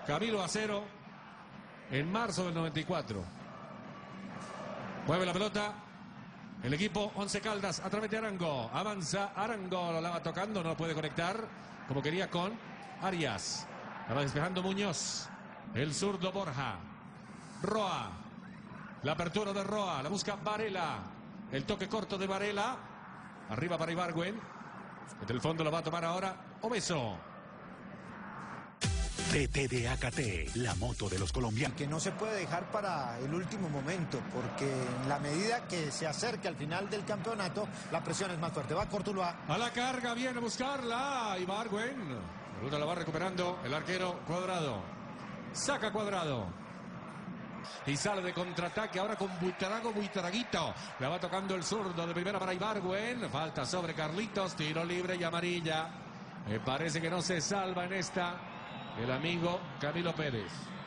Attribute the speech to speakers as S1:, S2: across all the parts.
S1: Camilo Acero en marzo del 94. Mueve la pelota el equipo Once Caldas a través de Arango. Avanza Arango, la va tocando, no puede conectar como quería con Arias. La va despejando Muñoz. El zurdo Borja. Roa. La apertura de Roa, la busca Varela. El toque corto de Varela. Arriba para Ibargüen. Desde el fondo lo va a tomar ahora Obeso.
S2: TTDAKT, la moto de los colombianos.
S3: Que no se puede dejar para el último momento, porque en la medida que se acerque al final del campeonato, la presión es más fuerte. Va Cortuluá.
S1: A la carga, viene a buscarla. Ibargüen. La pelota la va recuperando el arquero Cuadrado. Saca Cuadrado. Y sale de contraataque ahora con Buitaraguito. La va tocando el zurdo de primera para Ibargüen. Falta sobre Carlitos. Tiro libre y amarilla. Me parece que no se salva en esta el amigo Camilo Pérez.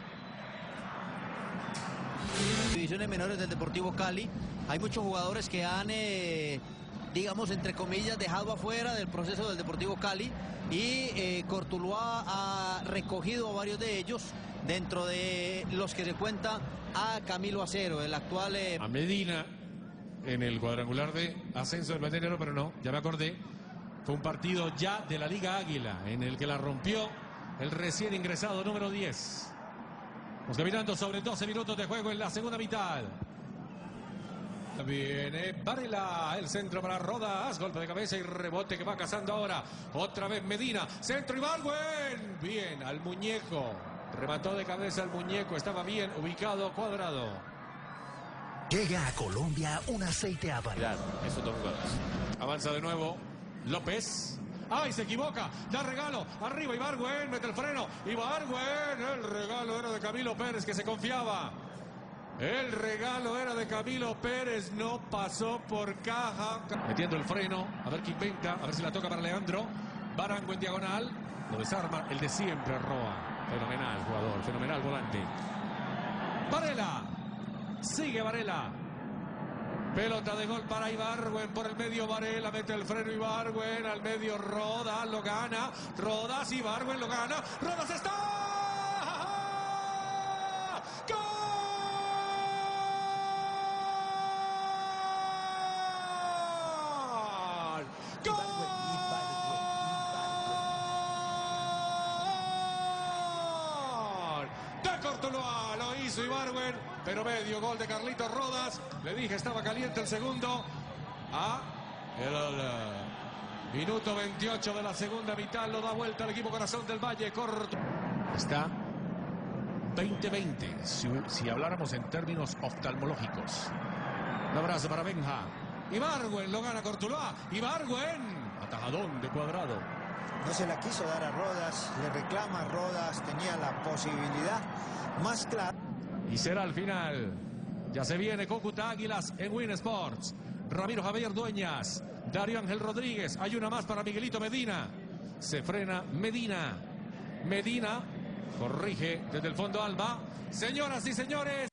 S4: Divisiones menores del Deportivo Cali. Hay muchos jugadores que han, digamos, entre comillas, dejado afuera del proceso del Deportivo Cali. Y Cortuluá ha recogido a varios de ellos, dentro de los que se cuenta a Camilo Acero, el actual...
S1: A Medina en el cuadrangular de ascenso del Banderero, pero no, ya me acordé. Fue un partido ya de la Liga Águila, en el que la rompió el recién ingresado número 10. Vamos caminando sobre 12 minutos de juego en la segunda mitad. Viene Varela, el centro para Rodas, golpe de cabeza y rebote que va cazando ahora. Otra vez Medina, centro Ibargüen. Bien, al muñeco. Remató de cabeza al muñeco, estaba bien ubicado Cuadrado.
S2: Llega a Colombia un aceite Avalon.
S1: Esos dos jugadores. Avanza de nuevo López. ¡Ay, se equivoca! Da regalo. Arriba Ibargüen, mete el freno. Ibargüen, el regalo era de Camilo Pérez, que se confiaba. El regalo era de Camilo Pérez, no pasó por caja. Metiendo el freno, a ver qué inventa, a ver si la toca para Leandro. Barango en diagonal, lo desarma el de siempre, Roa. Fenomenal jugador, fenomenal volante. Varela, sigue Varela. Pelota de gol para Ibargüen por el medio. Varela mete el freno. Ibargüen al medio. Rodas lo gana. Rodas, Ibargüen lo gana. Rodas está. ¡Gol! ¡Gol! De Cortuluá, lo hizo Ibargüen, pero medio gol de Carlitos Rodas. Le dije, estaba caliente el segundo. El minuto 28 de la segunda mitad, lo da vuelta el equipo Corazón del Valle. Corto. Está 20-20, si habláramos en términos oftalmológicos. Un abrazo para Benja. Ibargüen lo gana Cortuluá. Ibargüen, atajadón de Cuadrado.
S3: No se la quiso dar a Rodas, le reclama a Rodas, tenía la posibilidad más clara.
S1: Y será al final. Ya se viene Cúcuta Águilas en Win Sports. Ramiro Javier Dueñas, Darío Ángel Rodríguez. Hay una más para Miguelito Medina. Se frena Medina. Medina corrige desde el fondo Alba. Señoras y señores.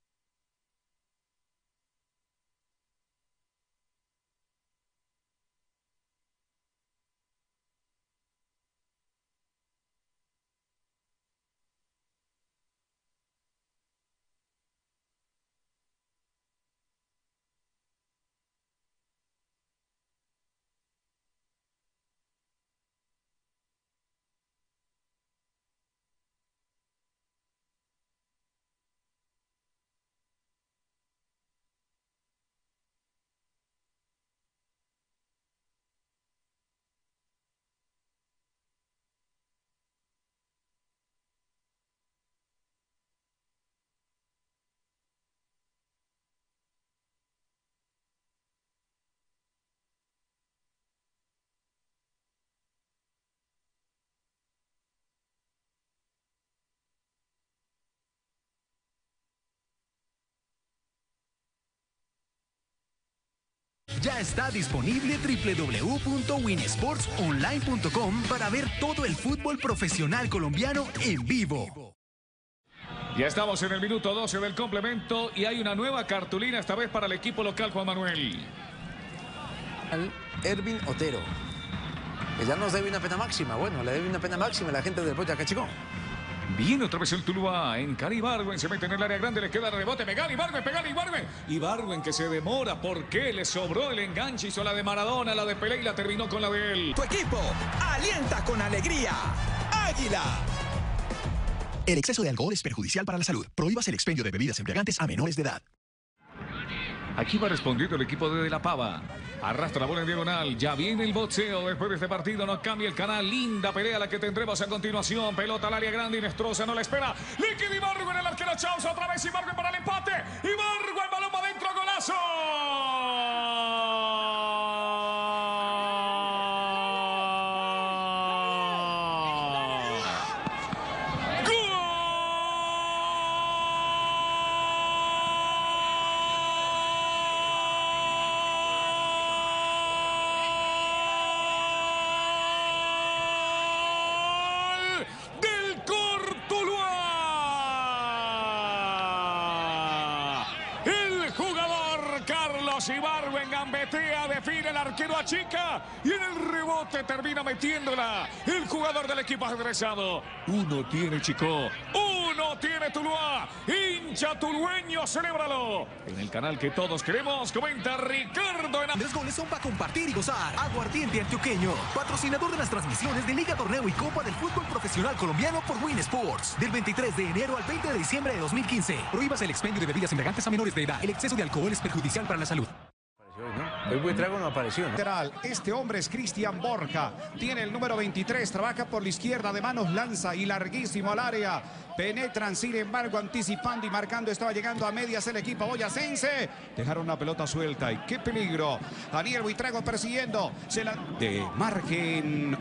S5: Ya está disponible www.winsportsonline.com para ver todo el fútbol profesional colombiano en vivo.
S6: Ya estamos en el minuto 12 del complemento y hay una nueva cartulina, esta vez para el equipo local, Juan Manuel.
S7: Ervin Otero, que ya nos debe una pena máxima. Bueno, le debe una pena máxima a la gente del Boyacá Chico.
S6: Viene otra vez el Tuluá. Encara Ibargüen, se mete en el área grande, le queda el rebote. Pegale Ibargüen, pegale Ibargüen. Ibargüen que se demora. ¿Por qué? Le sobró el enganche. Hizo la de Maradona, la de Pelé y la terminó con la de él.
S7: Tu equipo alienta con alegría. ¡Águila!
S5: El exceso de alcohol es perjudicial para la salud. Prohíbas el expendio de bebidas embriagantes a menores de edad.
S6: Aquí va respondiendo el equipo de La Pava. Arrastra la bola en diagonal. Ya viene el boxeo. Después de este partido no cambia el canal. Linda pelea la que tendremos a continuación. Pelota al área grande. Inestrosa no la espera. Líquido Ibargüen, el arquero Chauza. Otra vez Ibargüen para el empate. Ibargüen, balón va adentro. ¡Golazo! Ibargüen gambetea, define el arquero a chica y en el rebote termina metiéndola el jugador del equipo ajedrezado. Uno tiene Chico, uno tiene Tuluá, hincha tulueño, celébralo. En el canal que todos queremos, comenta Ricardo.
S5: Los goles son para compartir y gozar. Aguardiente Antioqueño, patrocinador de las transmisiones de Liga, Torneo y Copa del Fútbol Profesional Colombiano por Win Sports. Del 23 de enero al 20 de diciembre de 2015. Prohíbas el expendio de bebidas embriagantes a menores de edad. El exceso de alcohol es perjudicial para la salud.
S3: El Buitrago no apareció, ¿no?
S8: Lateral. Este hombre es Cristian Borja. Tiene el número 23. Trabaja por la izquierda. De manos lanza y larguísimo al área. Penetran, sin embargo, anticipando y marcando. Estaba llegando a medias el equipo boyacense. Dejaron una pelota suelta. Y qué peligro. Daniel Buitrago persiguiendo. Se la de margen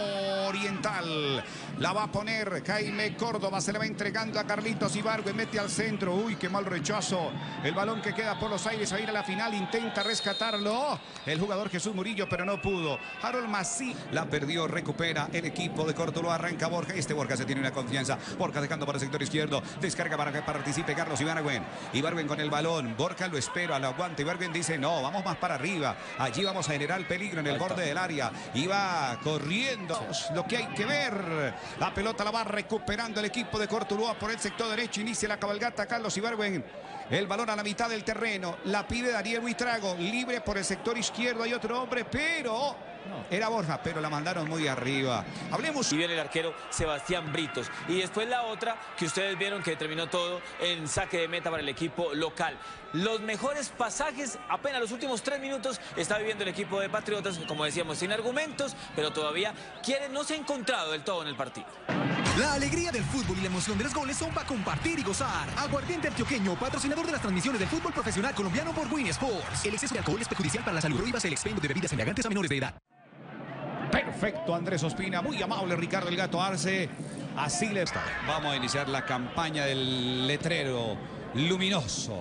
S8: oriental. La va a poner Jaime Córdoba. Se le va entregando a Carlitos Ibargüen. Mete al centro. Uy, qué mal rechazo. El balón que queda por los aires a ir a la final. Intenta rescatarlo el jugador Jesús Murillo, pero no pudo. Harold Masí la perdió. Recupera el equipo de Cortuluá. Arranca Borja. Borja se tiene una confianza. Borja dejando para el sector izquierdo. Descarga para que participe Carlos Ibargüen. Ibargüen con el balón. Borja lo espera, lo aguanta. Ibargüen dice no, vamos más para arriba. Allí vamos a generar peligro en el borde del área. Y va corriendo. Lo que hay que ver. La pelota la va recuperando el equipo de Cortuluá por el sector derecho. Inicia la cabalgata Carlos Ibargüen. El balón a la mitad del terreno. La pide Daniel Buitrago. Libre por el sector izquierdo. Hay otro hombre, pero era Borja, pero la mandaron muy arriba. Hablemos.
S9: Y viene el arquero Sebastián Britos. Y después la otra que ustedes vieron que terminó todo en saque de meta para el equipo local. Los mejores pasajes, apenas los últimos 3 minutos, está viviendo el equipo de Patriotas, como decíamos, sin argumentos, pero todavía no se ha encontrado del todo en el partido.
S5: La alegría del fútbol y la emoción de los goles son para compartir y gozar. Aguardiente Antioqueño, patrocinador de las transmisiones del fútbol profesional colombiano por Win Sports. El exceso de alcohol es perjudicial para la salud. Prohíbas el expendio de bebidas embriagantes a menores de edad.
S8: Perfecto, Andrés Ospina. Muy amable, Ricardo el Gato Arce. Así le está. Vamos a iniciar la campaña del letrero luminoso.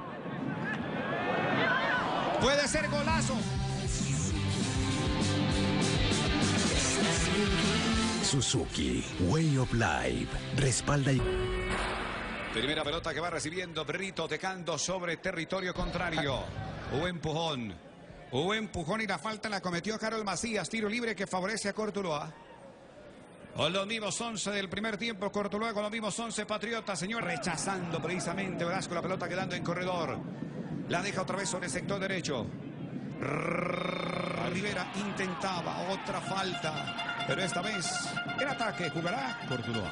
S8: Puede ser golazo.
S2: Suzuki, Way of Life, respalda y...
S8: Primera pelota que va recibiendo Brito, tecando sobre territorio contrario. Hubo empujón. Hubo empujón y la falta la cometió Harold Macías. Tiro libre que favorece a Cortuluá. Con los mismos 11 del primer tiempo, Cortuluá con los mismos 11 Patriotas. Señor, rechazando precisamente Velasco la pelota quedando en corredor. La deja otra vez sobre el sector derecho. Rivera intentaba otra falta, pero esta vez el ataque jugará Cortuluá.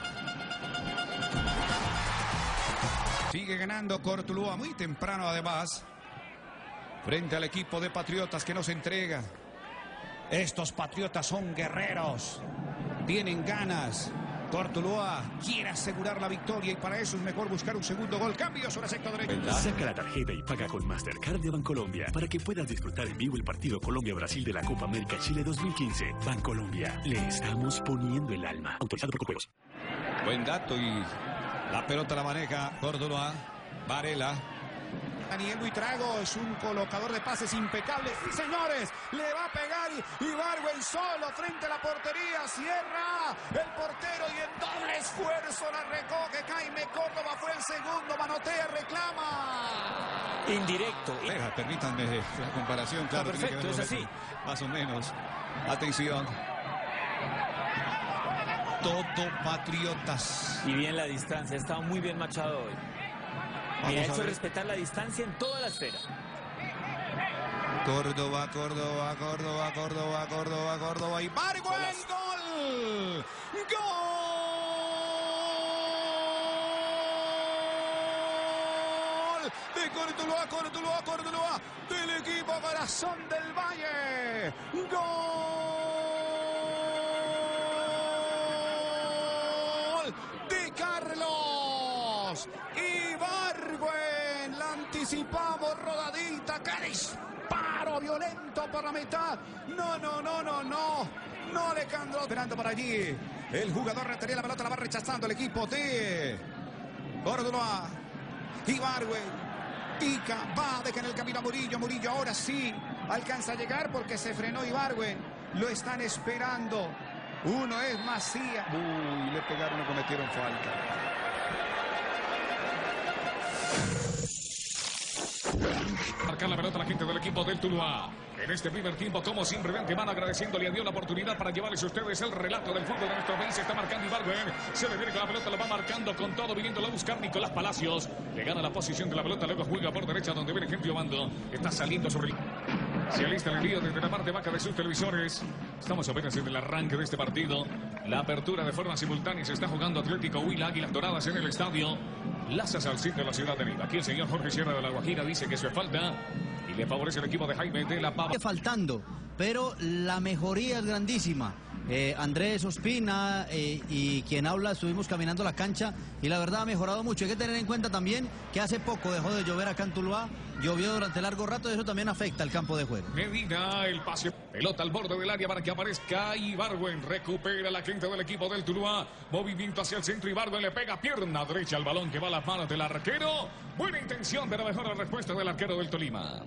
S8: Sigue ganando Cortuluá muy temprano además, frente al equipo de Patriotas que no se entrega. Estos Patriotas son guerreros, tienen ganas. Cortuluá quiere asegurar la victoria y para eso es mejor buscar un segundo gol. Cambio sobre el sector derecho.
S10: Saca la tarjeta y paga con Mastercard de Bancolombia para que puedas disfrutar en vivo el partido Colombia-Brasil de la Copa América Chile 2015. Bancolombia, le estamos poniendo el alma. Autorizado por Copeos.
S8: Buen dato y la pelota la maneja Cortuluá. Varela. Daniel Buitrago es un colocador de pases impecable. Sí, señores, le va a pegar y Ibargüen solo frente a la portería. Cierra el portero y en doble esfuerzo la recoge Jaime Córdoba. Fue el segundo, manotea, reclama.
S9: Indirecto.
S8: Permítanme la comparación, claro.
S9: Perfecto, tiene que ver es así.
S8: Más o menos. Atención. todo Patriotas.
S9: Y bien la distancia, estaba muy bien Machado hoy. Y ha hecho respetar la distancia en toda la esfera.
S8: Córdoba, Córdoba, Córdoba, Córdoba, Córdoba, Córdoba. Y Ibargüen, gol. ¡Gol! De Cortuluá, Cortuluá, Cortuluá. Del equipo Corazón del Valle. ¡Gol! De Carlos Ibargüen. La anticipamos rodadita. ¡Qué disparo violento por la mitad! No, no, no, no, no. No, Alejandro. Esperando por allí. El jugador retenía la pelota, la va rechazando el equipo de Córdoba. Ibargüen. Pica, va, deja en el camino a Murillo. Murillo ahora sí alcanza a llegar porque se frenó Ibargüen. Lo están esperando. Uno es Macías. Uy, le pegaron y cometieron falta.
S6: Marcar la pelota a la gente del equipo del Tuluá. En este primer tiempo, como siempre, de antemano agradeciéndole a Dios la oportunidad para llevarles a ustedes el relato del fútbol de nuestro país. Se está marcando Ibargüen. Se le viene con la pelota, lo va marcando con todo, viniéndolo a buscar Nicolás Palacios. Le gana la posición de la pelota, luego juega por derecha donde viene Henry Obando. Está saliendo sobre el... Se alista el envío desde la parte baja de sus televisores. Estamos apenas en el arranque de este partido. La apertura de forma simultánea se está jugando Atlético Huila, Águilas Doradas en el estadio Laza Salcín de la ciudad de Neiva. Aquí el señor Jorge Sierra de la Guajira dice que eso es falta y le favorece el equipo de Jaime de la Pava.
S4: Faltando, pero la mejoría es grandísima. Andrés Ospina y quien habla estuvimos caminando la cancha y la verdad ha mejorado mucho. Hay que tener en cuenta también que hace poco dejó de llover acá en Tuluá, llovió durante largo rato y eso también afecta al campo de juego.
S6: Medina, el pase, pelota al borde del área para que aparezca Ibargüen, recupera la gente del equipo del Tuluá, movimiento hacia el centro, Ibargüen le pega pierna derecha al balón que va a las manos del arquero. Buena intención, pero mejor la respuesta del arquero del Tolima.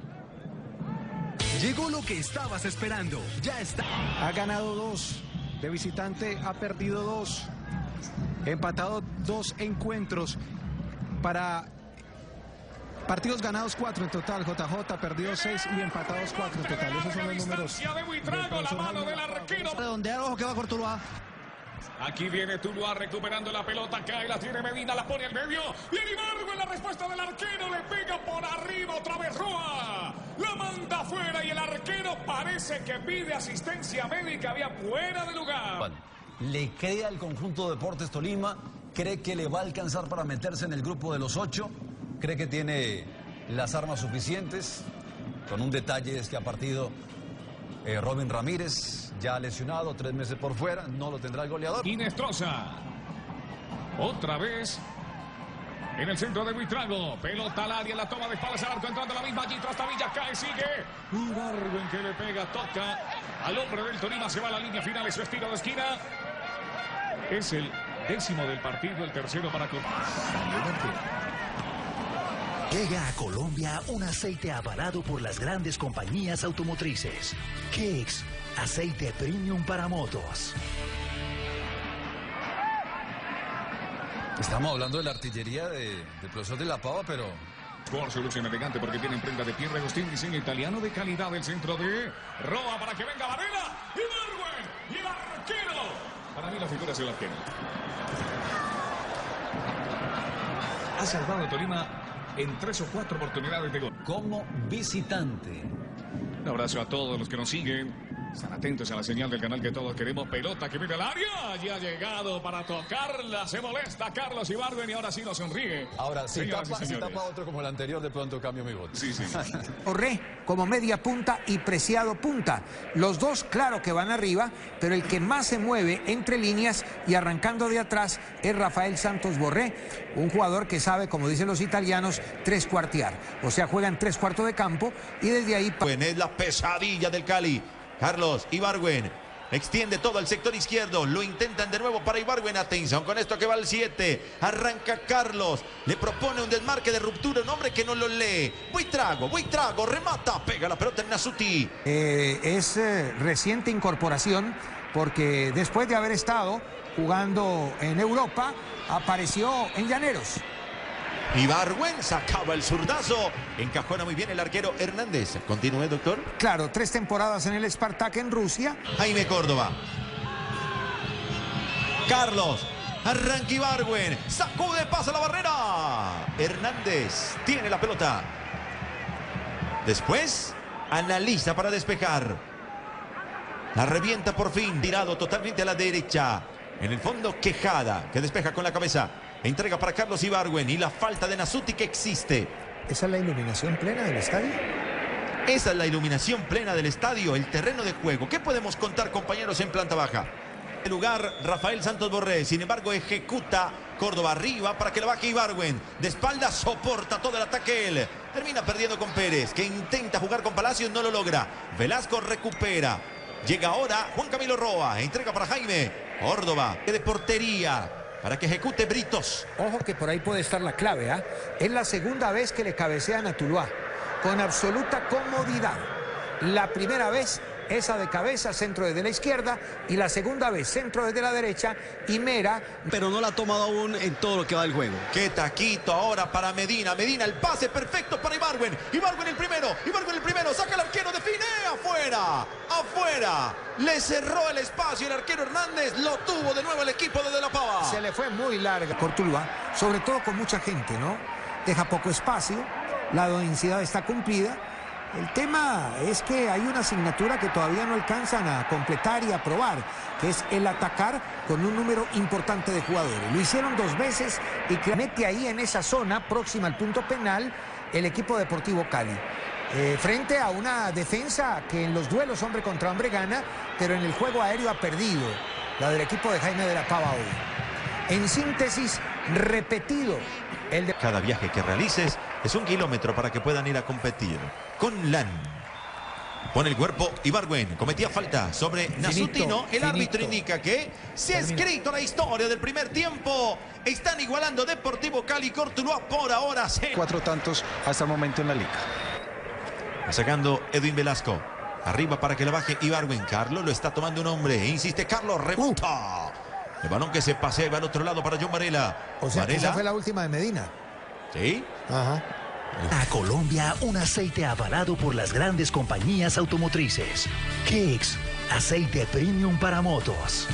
S5: Llegó lo que estabas esperando. Ya está.
S11: Ha ganado 2. De visitante ha perdido 2. Empatado 2 encuentros. Para partidos ganados 4 en total. JJ perdido 6 y empatados 4 en total. Esos son los números.
S6: La mano del arquero.
S4: Redondear, ojo que va por Tuluá.
S6: Aquí viene Tuluá recuperando la pelota, cae, la tiene Medina, la pone al medio. Y el Ibargüen, la respuesta del arquero, le pega por arriba otra vez Roa. La manda afuera y el arquero parece que pide asistencia médica, había fuera de lugar.
S12: Le queda al conjunto Deportes Tolima, cree que le va a alcanzar para meterse en el grupo de los 8, cree que tiene las armas suficientes. Con un detalle es que ha partido Robin Ramírez, ya lesionado, 3 meses por fuera, no lo tendrá el goleador.
S6: Inestrosa, otra vez en el centro de Buitrago, pelota al área, la toma de espaldas al arco, entrando a la misma allí, Trastavilla cae, sigue. Ibargüen que le pega, toca al hombre del Tolima, se va a la línea final, es su estilo de esquina. Es el 10º del partido, el tercero para
S2: Llega a Colombia un aceite avalado por las grandes compañías automotrices. Kicks, aceite premium para motos.
S12: Estamos hablando de la artillería del profesor de la Pava, pero...
S6: Por solución elegante porque tiene prenda de Pierre Agustín, diseño italiano de calidad del centro de Roa para que venga Varela. Ibargüen y el arquero. Para mí la figura es el arquero. Ha salvado Tolima en 3 o 4 oportunidades de gol.
S12: Como visitante.
S6: Un abrazo a todos los que nos siguen. Están atentos a la señal del canal que todos queremos. Pelota que viene al área. Ya ha llegado para tocarla. Se molesta Carlos Ibargüen y ahora sí nos sonríe.
S12: Ahora, si tapa otro como el anterior, de pronto cambio mi voto.
S6: Sí.
S13: Borré como media punta y Preciado punta. Los dos, claro que van arriba, pero el que más se mueve entre líneas y arrancando de atrás es Rafael Santos Borré, un jugador que sabe, como dicen los italianos, trescuartear. O sea, juega en 3/4 de campo y desde ahí...
S14: Es la pesadilla del Cali. Carlos Ibargüen extiende todo el sector izquierdo, lo intentan de nuevo para Ibargüen, atención con esto que va al 7, arranca Carlos, le propone un desmarque de ruptura, un hombre que no lo lee, Buitrago, remata, pega la pelota en Nasuti.
S13: Es reciente incorporación porque después de haber estado jugando en Europa, apareció en Llaneros.
S14: Ibargüen sacaba el zurdazo, encajona muy bien el arquero Hernández. Continúe, doctor.
S13: Claro, 3 temporadas en el Spartak en Rusia.
S14: Jaime Córdoba. Carlos. Arranca Ibargüen. Sacude, pasa la barrera. Hernández tiene la pelota. Después analiza para despejar. La revienta por fin. Tirado totalmente a la derecha. En el fondo Quejada, que despeja con la cabeza. Entrega para Carlos Ibargüen. Y la falta de Nasuti que existe.
S13: ¿Esa es la iluminación plena del estadio?
S14: Esa es la iluminación plena del estadio, el terreno de juego. ¿Qué podemos contar, compañeros, en planta baja? En lugar, Rafael Santos Borré. Sin embargo, ejecuta Córdoba arriba para que la baje Ibargüen. De espalda soporta todo el ataque él. Termina perdiendo con Pérez, que intenta jugar con Palacios, no lo logra. Velasco recupera. Llega ahora Juan Camilo Roa. Entrega para Jaime. Córdoba, de portería, para que ejecute Britos.
S13: Ojo que por ahí puede estar la clave, ¿ah? Es la segunda vez que le cabecean a Tuluá, con absoluta comodidad. La primera vez, esa de cabeza, centro desde la izquierda, y la segunda vez, centro desde la derecha, y Mera.
S4: Pero no la ha tomado aún en todo lo que va del juego.
S14: Qué taquito ahora para Medina. Medina, el pase perfecto para Ibargüen. Ibargüen el primero, saca el arquero, define, afuera, afuera. Le cerró el espacio el arquero Hernández, lo tuvo de nuevo el equipo de la Pava.
S13: Se le fue muy larga Cortuluá, sobre todo con mucha gente, ¿no? Deja poco espacio, la densidad está cumplida. El tema es que hay una asignatura que todavía no alcanzan a completar y a probar, que es el atacar con un número importante de jugadores. Lo hicieron 2 veces y que mete ahí en esa zona próxima al punto penal el equipo Deportivo Cali. Frente a una defensa que en los duelos hombre contra hombre gana, pero en el juego aéreo ha perdido, la del equipo de Jaime de la Pava hoy. En síntesis, repetido.
S14: Cada viaje que realices es 1 kilómetro para que puedan ir a competir. Con LAN. Pone el cuerpo Ibargüen. Cometía falta sobre Nasutino. El árbitro indica que se ha escrito la historia del primer tiempo. Están igualando Deportivo Cali y Cortuluá por ahora.
S11: 4 tantos hasta el momento en la liga.
S14: Sacando Edwin Velasco. Arriba para que la baje Ibargüen. Carlos lo está tomando un hombre. Insiste Carlos. Rebota. El balón que se pasea y va al otro lado para John Varela.
S13: O sea,
S14: Varela.
S13: esa fue la última de Medina.
S14: ¿Sí?
S13: Ajá.
S2: A Colombia, un aceite avalado por las grandes compañías automotrices. Kicks, aceite premium para motos.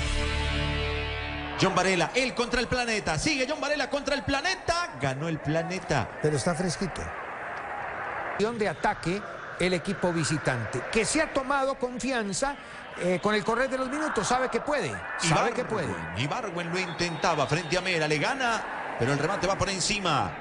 S14: John Varela, él contra el planeta. Sigue John Varela contra el planeta. Ganó el planeta.
S13: Pero está fresquito. De ataque el equipo visitante, que se ha tomado confianza con el correr de los minutos. Sabe que puede. Sabe que puede.
S14: Ibargüen lo intentaba frente a Mera. Le gana, pero el remate va por encima.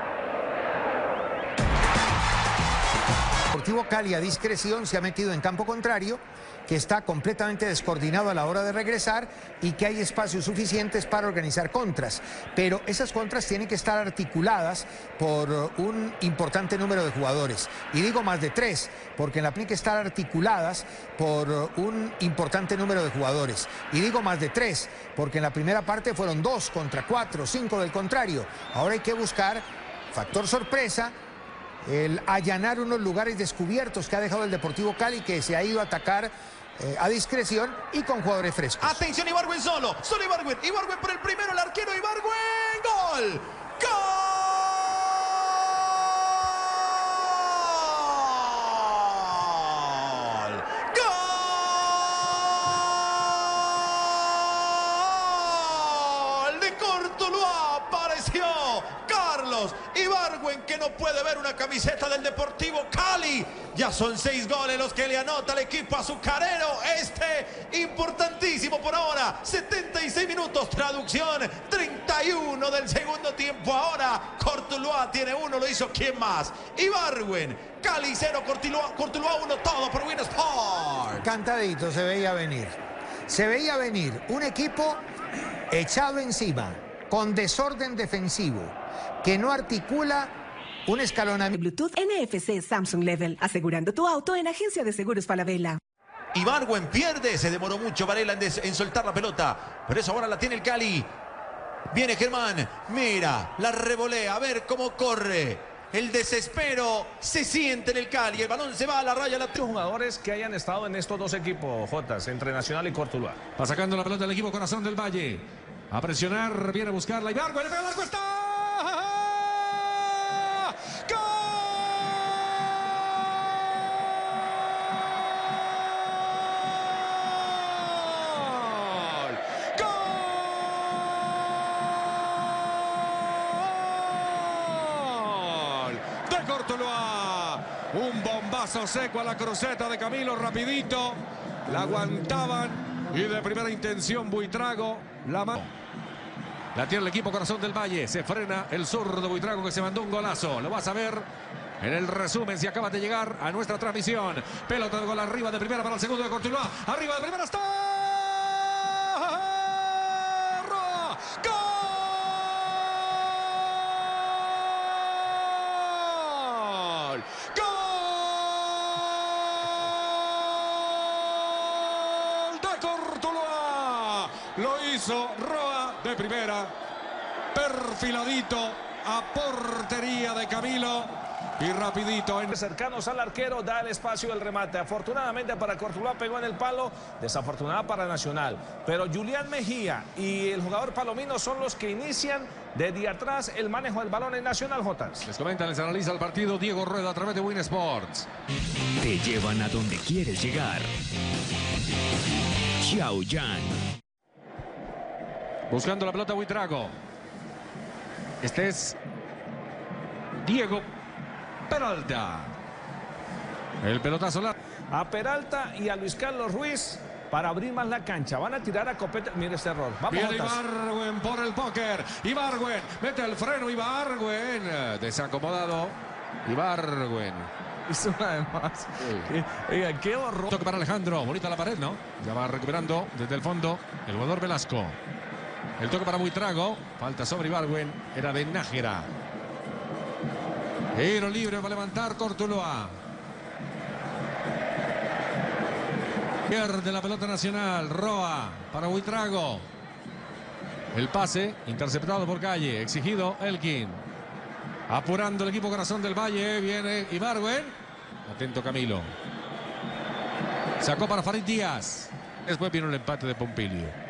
S13: Deportivo Cali a discreción se ha metido en campo contrario, que está completamente descoordinado a la hora de regresar y que hay espacios suficientes para organizar contras. Pero esas contras tienen que estar articuladas por un importante número de jugadores. Y digo más de 3, porque tienen que estar articuladas por un importante número de jugadores. Y digo más de 3, porque en la primera parte fueron 2 contra 4, 5 del contrario. Ahora hay que buscar factor sorpresa, el allanar unos lugares descubiertos que ha dejado el Deportivo Cali, que se ha ido a atacar a discreción y con jugadores frescos.
S14: Atención, Ibargüen solo Ibargüen. Ibargüen por el primero, el arquero Ibargüen. ¡Gol! ¡Gol! ¡Gol! De Cortuluá apareció Carlos Ibargüen, que no puede ver una camiseta del Deportivo Cali. Ya son 6 goles los que le anota el equipo azucarero. Importantísimo por ahora. 76 minutos, traducción 31 del segundo tiempo. Ahora Cortuluá tiene 1, lo hizo ¿quién más? Ibargüen. Cali 0, Cortuluá 1, todo por Win Sport.
S13: Cantadito, se veía venir. Se veía venir un equipo echado encima, con desorden defensivo, que no articula un escalonamiento.
S15: Bluetooth NFC Samsung Level, asegurando tu auto en Agencia de Seguros Falabella.
S14: Ibargüen pierde, se demoró mucho Varela en soltar la pelota, pero eso ahora la tiene el Cali. Viene Germán, mira, la revolea, a ver cómo corre. El desespero se siente en el Cali, el balón se va a la raya.
S16: Los jugadores que hayan estado en estos 2 equipos, Jotas, entre Nacional y Cortuluá.
S1: Va sacando la pelota el equipo Corazón del Valle. A presionar, viene a buscarla Ibargüen, el arco está. Courtois. Un bombazo seco a la cruceta de Camilo, rapidito. La aguantaban y de primera intención Buitrago la mano. La tiene el equipo Corazón del Valle. Se frena el zurdo Buitrago que se mandó un golazo. Lo vas a ver en el resumen si acabas de llegar a nuestra transmisión. Pelota de gol arriba de primera para el segundo de Courtois. Arriba de primera está. ¡Gol! Courtois lo hizo Roa de primera, perfiladito a portería de Camilo y rapidito
S16: cercanos al arquero, da el espacio del remate. Afortunadamente para Courtois pegó en el palo, desafortunada para Nacional, pero Julián Mejía y el jugador Palomino son los que inician desde atrás el manejo del balón en Nacional. Jotas.
S1: Les comenta, les analiza el partido Diego Rueda a través de Win Sports.
S10: Te llevan a donde quieres llegar. Xiaoyan.
S1: Buscando la pelota Buitrago. Este es Diego Peralta. El pelotazo
S16: a Peralta y a Luis Carlos Ruiz para abrir más la cancha. Van a tirar a Copete. Mire este error. Vamos.
S1: Viene Ibargüen por el póker. Ibargüen mete el freno. Ibargüen desacomodado. Ibargüen.
S16: Hizo una de más. Oiga, qué horror.
S1: Toque para Alejandro. Bonita la pared, ¿no? Ya va recuperando desde el fondo el jugador Velasco. El toque para Buitrago. Falta sobre Ibargüen. Era de Nájera. Tiro libre para levantar Courtois. Pierde la pelota Nacional. Roa para Buitrago. El pase interceptado por Calle. Exigido Elkin. Apurando el equipo Corazón del Valle. Viene Ibargüen. Atento Camilo. Sacó para Farid Díaz. Después vino el empate de Pompilio.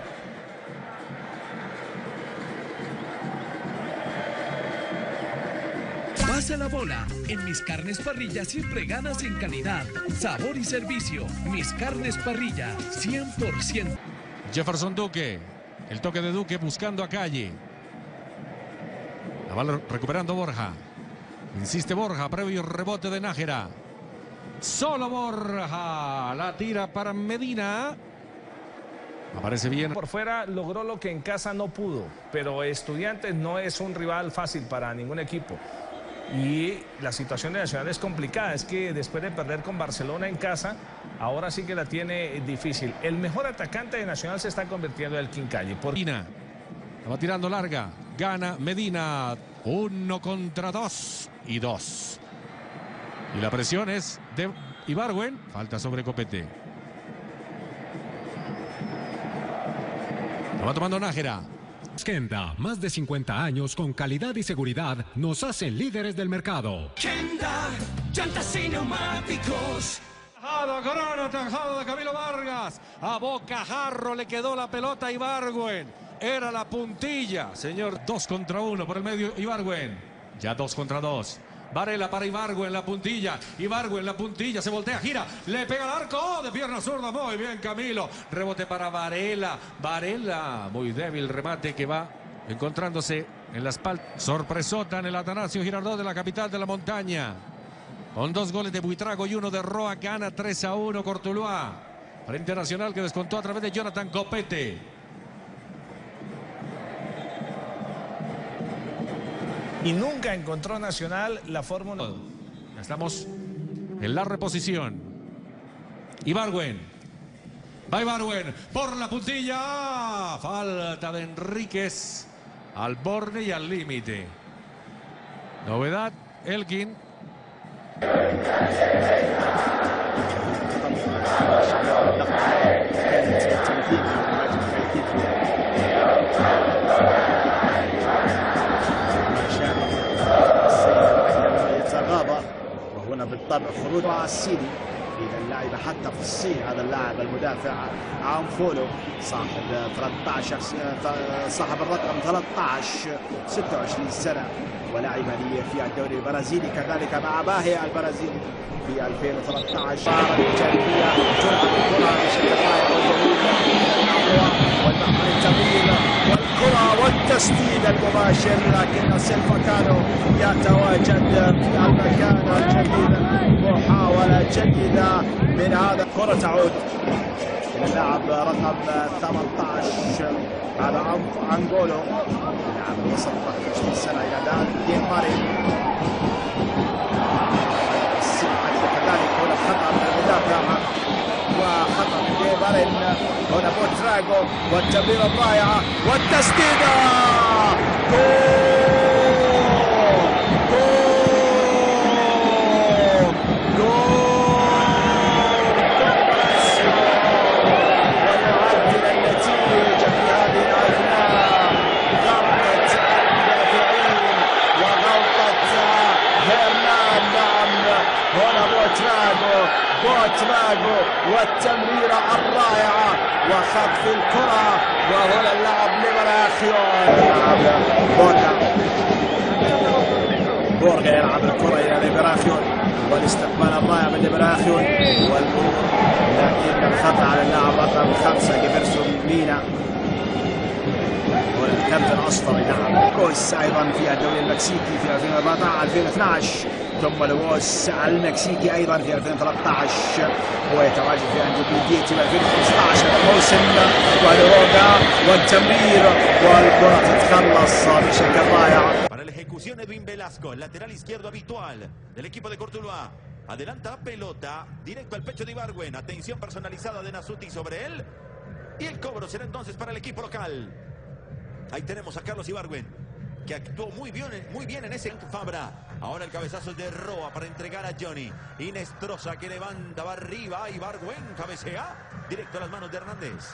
S17: Pasa la bola. En Mis Carnes Parrilla siempre ganas en calidad, sabor y servicio. Mis Carnes Parrilla, 100%.
S1: Jefferson Duque. El toque de Duque buscando a Calle. La va recuperando Borja. Insiste Borja, previo rebote de Nájera. Solo Borja. La tira para Medina. Aparece bien.
S16: Por fuera logró lo que en casa no pudo. Pero Estudiantes no es un rival fácil para ningún equipo. Y la situación de Nacional es complicada. Es que después de perder con Barcelona en casa, ahora sí que la tiene difícil. El mejor atacante de Nacional se está convirtiendo en Elkin Calle.
S1: Medina. La va tirando larga. Gana Medina. 1 contra 2 y 2. Y la presión es de Ibargüen. Falta sobre Copete. La va tomando Nájera.
S18: Kenda, más de 50 años con calidad y seguridad nos hacen líderes del mercado.
S17: Kenda, llantas y neumáticos.
S1: Corona, tajado de Camilo Vargas. A bocajarro le quedó la pelota a Ibargüen. Era la puntilla, señor. 2 contra 1 por el medio Ibargüen. Ya 2 contra 2. Varela para Ibargüen, la puntilla. Ibargüen, la puntilla, se voltea, gira. Le pega al arco, de pierna zurda. Muy bien, Camilo. Rebote para Varela. Varela, muy débil remate que va encontrándose en la espalda. Sorpresota en el Atanasio Girardot de la capital de la montaña. Con 2 goles de Buitrago y 1 de Roa, gana 3-1 Courtois. Frente Nacional que descontó a través de Jonathan Copete.
S16: Y nunca encontró Nacional la fórmula.
S1: Estamos en la reposición. Ibargüen. Va Ibargüen por la puntilla. Falta de Enríquez al borde y al límite. Novedad, Elkin.
S19: وهنا بالطبع خروج السيدي إلى اللاعب حتى في الصين. هذا اللاعب المدافع عام فولو صاحب 13 صاحب الرقم 13 26 سنة ولاعب في الدوري البرازيلي كذلك مع باهي البرازيلي في 2013. جرعة الكرة بشكل رائع وجميل الكرة والمحور التمرير والكرة والتسديد المباشر، لكن سيلفا يتواجد في المكان الجديد. محاولة جيدة من هذا. الكرة تعود إلى اللاعب رقم 18 هذا أنغولو، لاعب وسط 21 سنة إلى الآن. دي مارين كذلك هنا خطأ من المدافع وخطأ من دي مارين. هنا بوتراغو والتمريرة الرائعة والتسديدة. بوتراغو والتمريرة الرائعة وخطف الكرة، وهنا اللعب لبراخيون. بورغا يلعب الكرة إلى لبراخيون والاستقبال الرائع من لبراخيون والمرور، لكن الخطأ على اللاعب رقم 5 جيفرسون مينا. والكابتن أصفر يلعب كوس أيضا في الدوري المكسيكي في 2014 2012، ثم لوس المكسيكي ايضا في 2013، ويتواجد في اندوبيديتي في 2015 الموسم. ولوغا والتمرير والكرة تتخلص بشكل رائع.
S14: Para la ejecución Edwin Velasco, el lateral izquierdo habitual del equipo de Cortuluá. Adelanta la pelota directo al pecho de Ibargüen. Atención personalizada de Nasuti sobre él. Y el cobro será entonces para el equipo local. Ahí tenemos a Carlos Ibargüen, que actuó muy bien en ese Fabra. Ahora el cabezazo es de Roa para entregar a Johnny. Inestrosa que levanta, va arriba. Ibargüen cabecea directo a las manos de Hernández.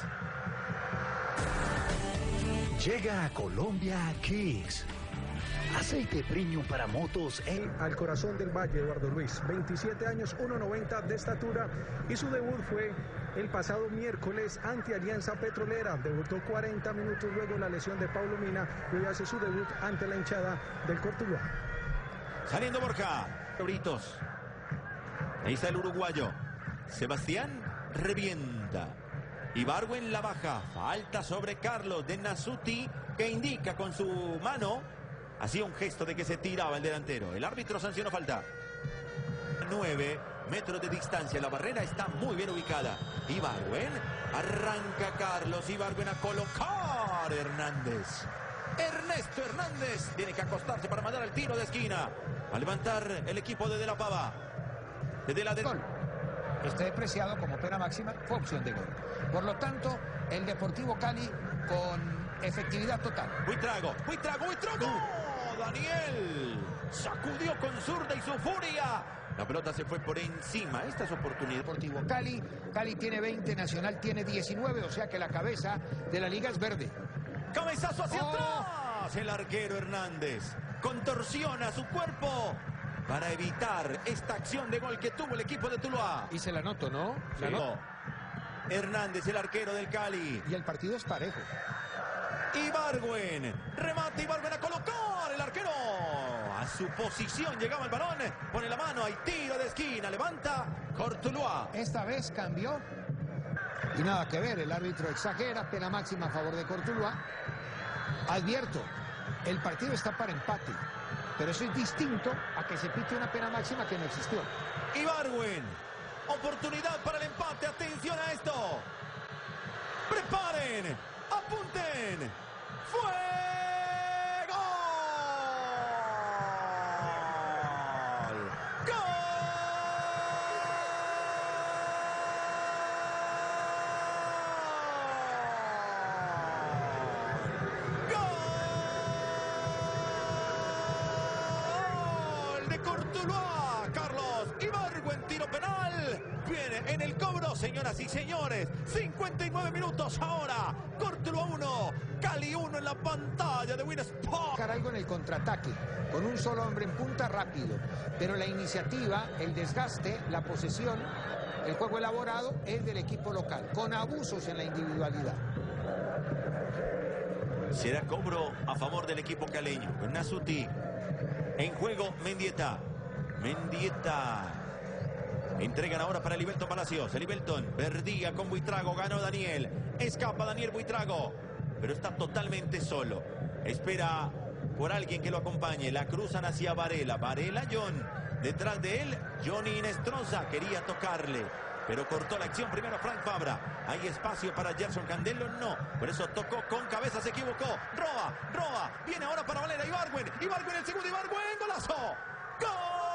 S2: Llega a Colombia Kicks. Aceite premium para motos.
S11: Al corazón del Valle, Eduardo Luis. 27 años, 1.90 de estatura. Y su debut fue el pasado miércoles ante Alianza Petrolera. Debutó 40 minutos luego de la lesión de Paulo Mina. Y hoy hace su debut ante la hinchada del Cortuluá.
S14: Saliendo Borja. Britos. Ahí está el uruguayo. Sebastián revienta. Ibargüen la baja. Falta sobre Carlos de Nasuti, que indica con su mano. Hacía un gesto de que se tiraba el delantero. El árbitro sancionó falta. 9 metros de distancia. La barrera está muy bien ubicada. Ibargüen. Arranca Carlos Ibargüen a colocar Hernández. Ernesto Hernández tiene que acostarse para mandar el tiro de esquina. A levantar el equipo de La Pava. Desde la
S13: gol. Esté depreciado como pena máxima, fue opción de gol. Por lo tanto, el Deportivo Cali con efectividad total.
S14: Buitrago. Daniel sacudió con zurda y su furia. La pelota se fue por encima. Esta es oportunidad.
S13: Deportivo Cali. Cali tiene 20, Nacional tiene 19, o sea que la cabeza de la liga es verde.
S14: Cabezazo hacia atrás. El arquero Hernández contorsiona su cuerpo para evitar esta acción de gol que tuvo el equipo de Tuluá.
S13: Y se la notó, ¿no?
S14: Sí. Hernández, el arquero del Cali.
S13: Y el partido es parejo.
S14: Ibargüen, remate Ibargüen a colocar el arquero. A su posición llegaba el balón, pone la mano, hay tiro de esquina, levanta Cortuluá.
S13: Esta vez cambió y nada que ver, el árbitro exagera, pena máxima a favor de Cortuluá. Advierto, el partido está para empate, pero eso es distinto a que se pite una pena máxima que no existió.
S14: Ibargüen, oportunidad para el empate, atención a esto. Preparen, apunten. ¡Fue! Cortuluá, Carlos Ibargüen, tiro penal, viene en el cobro, señoras y señores, 59 minutos ahora, Cortuluá 1, Cali 1 en la pantalla de Win Sport.
S13: Algo en el contraataque, con un solo hombre en punta rápido, pero la iniciativa, el desgaste, la posesión, el juego elaborado es del equipo local, con abusos en la individualidad.
S14: Será cobro a favor del equipo caleño, con Nasuti. En juego Mendieta. Entregan ahora para Elivelton Palacios. Elivelton perdía con Buitrago. Ganó Daniel. Escapa Daniel Buitrago. Pero está totalmente solo. Espera por alguien que lo acompañe. La cruzan hacia Varela. Varela, John. Detrás de él, Johnny Inestrosa. Quería tocarle, pero cortó la acción. Primero Frank Fabra. Hay espacio para Gerson Candelo. No. Por eso tocó con cabeza. Se equivocó. Roa. Viene ahora para Valera. Ibargüen el segundo. Ibargüen. Golazo. ¡Gol!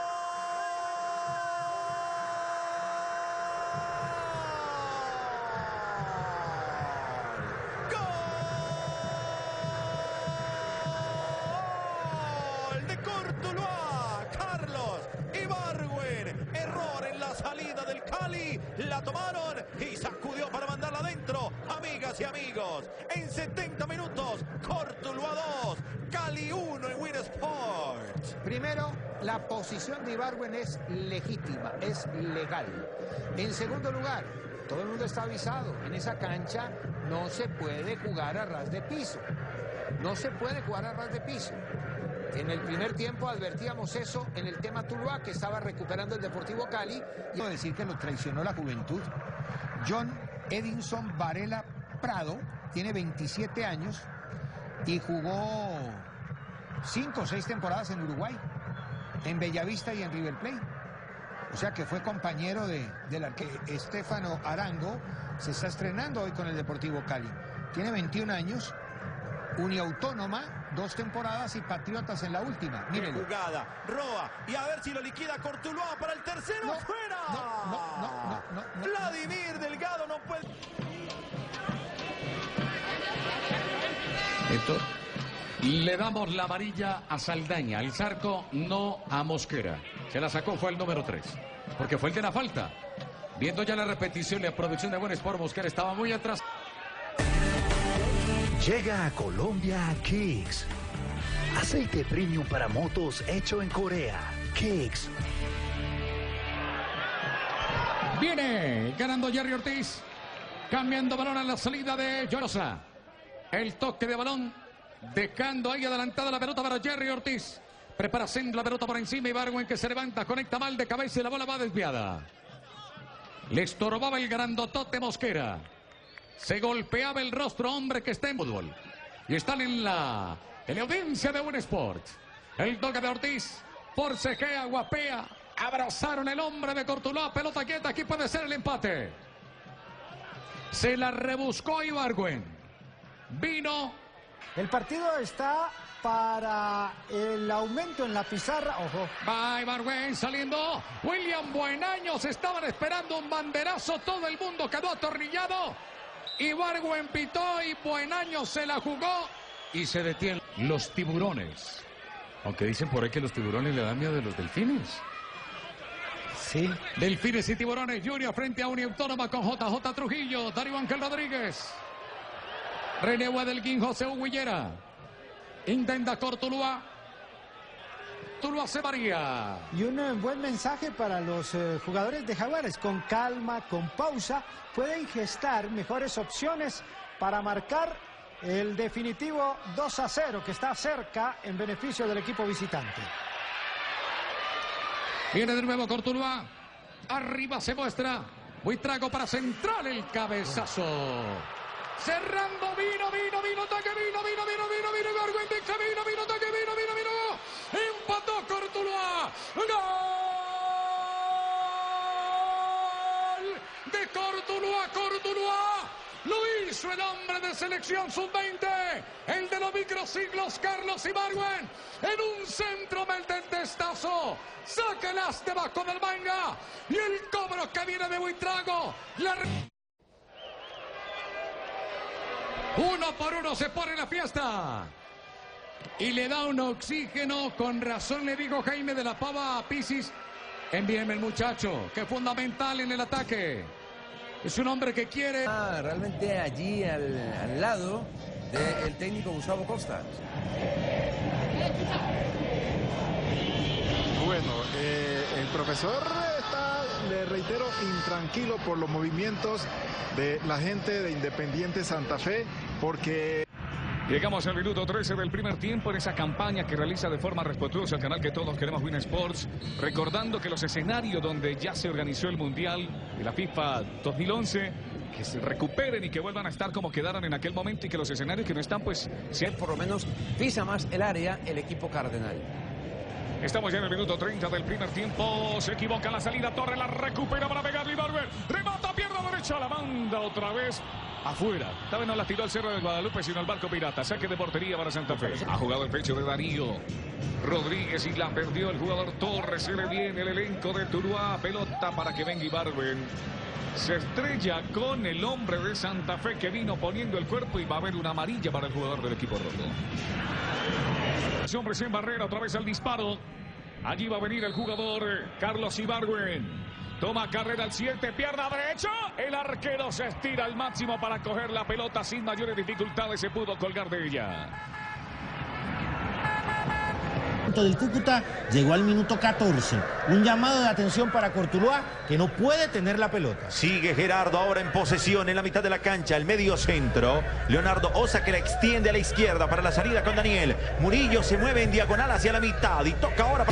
S14: Salida del Cali, la tomaron y sacudió para mandarla adentro. Amigas y amigos, en 70 minutos, Cortuluá 2, Cali 1 en Win Sports.
S13: Primero, la posición de Ibargüen es legítima, es legal. En segundo lugar, todo el mundo está avisado, en esa cancha no se puede jugar a ras de piso. No se puede jugar a ras de piso. En el primer tiempo advertíamos eso en el tema Tuluá, que estaba recuperando el Deportivo Cali. Y quiero decir que lo traicionó la juventud. John Edinson Varela Prado tiene 27 años y jugó 5 o 6 temporadas en Uruguay, en Bellavista y en River Plate. O sea que fue compañero del arquero. Estefano Arango se está estrenando hoy con el Deportivo Cali. Tiene 21 años, Uniautónoma 2 temporadas y Patriotas en la última. Mírenlo.
S14: Jugada, Roa, y a ver si lo liquida Cortuluá para el tercero.
S13: No,
S14: ¡fuera!
S13: No.
S14: Vladimir Delgado no puede.
S6: Héctor, le damos la amarilla a Saldaña, el Zarco, no a Mosquera. Se la sacó, fue el número 3, porque fue el de la falta. Viendo ya la repetición y la producción de Buen Sport, Mosquera estaba muy atrás.
S2: Llega a Colombia Kicks. Aceite premium para motos hecho en Corea. Kicks.
S6: Viene ganando Jerry Ortiz. Cambiando balón a la salida de Llorosa. El toque de balón. Dejando ahí adelantada la pelota para Jerry Ortiz. Prepara centro, la pelota por encima. Ibargüen que se levanta. Conecta mal de cabeza y la bola va desviada. Le estorbaba el grandotote Mosquera. Se golpeaba el rostro, hombre que está en fútbol. Y están en la audiencia de Buen Sport. El toque de Ortiz. Forcejea, guapea. Abrazaron el hombre de Cortuluá. Pelota quieta. Aquí puede ser el empate. Se la rebuscó Ibargüen. Vino.
S3: El partido está para el aumento en la pizarra. Ojo.
S6: Va Ibargüen saliendo. William Buenaños. Estaban esperando un banderazo. Todo el mundo quedó atornillado. Ibargüen pitó y Buenaños se la jugó y se detienen los tiburones. Aunque dicen por ahí que los tiburones le dan miedo de los delfines.
S3: Sí.
S6: Delfines y tiburones Junior frente a Uniautónoma con JJ Trujillo, Darío Ángel Rodríguez, René Guadelguín, José Huguillera. Intenta Cortuluá. Tuluá se varía.
S3: Y un buen mensaje para los jugadores de Jaguares. Con calma, con pausa, pueden gestar mejores opciones para marcar el definitivo 2-0 que está cerca en beneficio del equipo visitante.
S6: Viene de nuevo Cortuluá. Arriba se muestra. Buitrago para central el cabezazo. Cerrando, vino, toque, vino, Ibargüen de camino, vino, toque, vino. Empató Cortuluá. ¡Gol! De Cortuluá. Lo hizo el hombre de selección sub-20. El de los microsiglos, Carlos Ibargüen. En un centro, el testazo. Sáquelas debajo del manga. Y el cobro que viene de Buitrago. 1 por 1 se pone la fiesta. Y le da un oxígeno. Con razón le digo Jaime de la Pava a Pisis. Envíenme el muchacho, que es fundamental en el ataque. Es un hombre que quiere...
S20: realmente allí al lado del técnico Gustavo Costa.
S21: Bueno, el profesor está, le reitero, intranquilo por los movimientos de la gente de Independiente Santa Fe, porque...
S6: Llegamos al minuto 13 del primer tiempo en esa campaña que realiza de forma respetuosa el canal que todos queremos, Win Sports. Recordando que los escenarios donde ya se organizó el Mundial de la FIFA 2011, que se recuperen y que vuelvan a estar como quedaron en aquel momento y que los escenarios que no están, pues...
S20: Por lo menos pisa más el área el equipo cardenal.
S6: Estamos ya en el minuto 30 del primer tiempo. Se equivoca la salida. Torres la recupera para pegarle. Ibargüen remata, pierna derecha. La manda otra vez afuera. Esta vez no la tiró al Cerro de Guadalupe, sino al Barco Pirata. Saque de portería para Santa Fe. Ha jugado el pecho de Darío Rodríguez y la perdió el jugador Torres. Se le viene el elenco de Tuluá. Pelota para que venga Ibargüen. Se estrella con el hombre de Santa Fe que vino poniendo el cuerpo y va a haber una amarilla para el jugador del equipo rojo. Ese hombre sin barrera, otra vez al disparo. Allí va a venir el jugador Carlos Ibargüen. Toma carrera al 7, pierna derecha. El arquero se estira al máximo para coger la pelota sin mayores dificultades. Se pudo colgar de ella.
S7: Del Cúcuta llegó al minuto 14. Un llamado de atención para Cortuluá, que no puede tener la pelota.
S14: Sigue Gerardo ahora en posesión en la mitad de la cancha, el medio centro. Leonardo Osa que la extiende a la izquierda para la salida con Daniel. Murillo se mueve en diagonal hacia la mitad y toca ahora.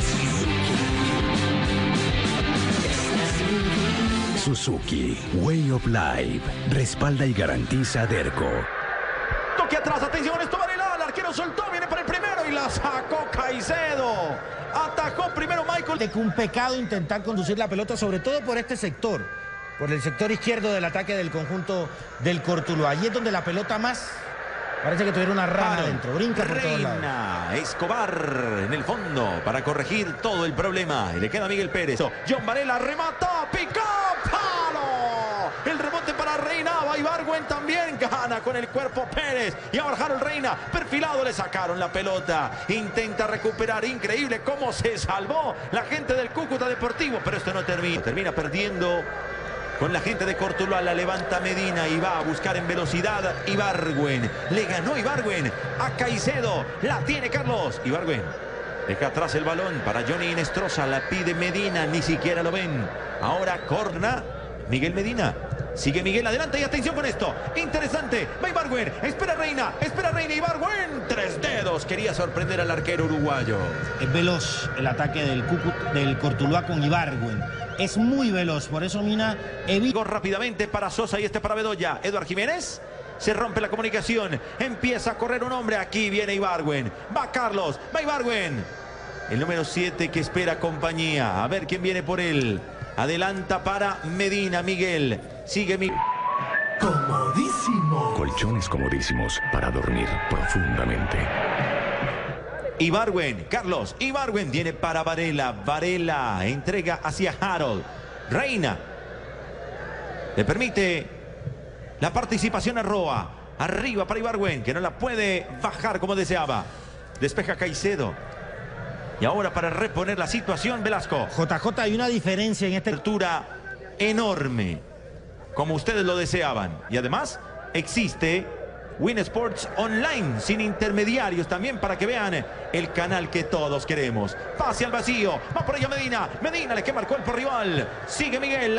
S2: Suzuki Way of Life respalda y garantiza Derco.
S14: Toque atrás, atención, esto Varela, el arquero soltó, viene para el primero y la sacó Caicedo. Atajó primero Michael.
S7: De que un pecado intentar conducir la pelota, sobre todo por este sector, por el sector izquierdo del ataque del conjunto del Cortuluá. Allí es donde la pelota más parece que tuviera una rana adentro, brinca por todos lados.
S14: Reina Escobar en el fondo para corregir todo el problema. Y le queda a Miguel Pérez. John Varela remata, picó, palo. El rebote para Reina, va Ibargüen también, gana con el cuerpo Pérez. Y ahora Harold Reina, perfilado, le sacaron la pelota. Intenta recuperar, increíble cómo se salvó la gente del Cúcuta Deportivo. Pero esto no termina, termina perdiendo con la gente de Cortuluá. La levanta Medina y va a buscar en velocidad Ibargüen. Le ganó Ibargüen a Caicedo. La tiene Carlos. Ibargüen deja atrás el balón para Johnny Inestrosa. La pide Medina, ni siquiera lo ven. Ahora corna Miguel Medina. Sigue Miguel adelante y atención con esto. Interesante. Va Ibargüen. Espera Reina. Ibargüen. 3 dedos. Quería sorprender al arquero uruguayo.
S7: Es veloz el ataque del Cortuluá con Ibargüen. Es muy veloz, por eso Mina evita.
S14: Rápidamente para Sosa y para Bedoya. Eduard Jiménez. Se rompe la comunicación. Empieza a correr un hombre. Aquí viene Ibargüen. Va Carlos. Va Ibargüen. El número 7 que espera compañía. A ver quién viene por él. Adelanta para Medina. Miguel. Sigue Miguel.
S2: Comodísimo. Colchones comodísimos para dormir profundamente.
S14: Ibargüen, Carlos, Ibargüen viene para Varela. Varela entrega hacia Harold. Reina le permite la participación a Roa. Arriba para Ibargüen, que no la puede bajar como deseaba. Despeja Caicedo. Y ahora para reponer la situación, Velasco.
S7: JJ, hay una diferencia en esta
S14: altura enorme, como ustedes lo deseaban. Y además existe Win Sports Online, sin intermediarios también, para que vean el canal que todos queremos. Pase al vacío, va por ella Medina. Medina le que marcó el por rival. Sigue Miguel.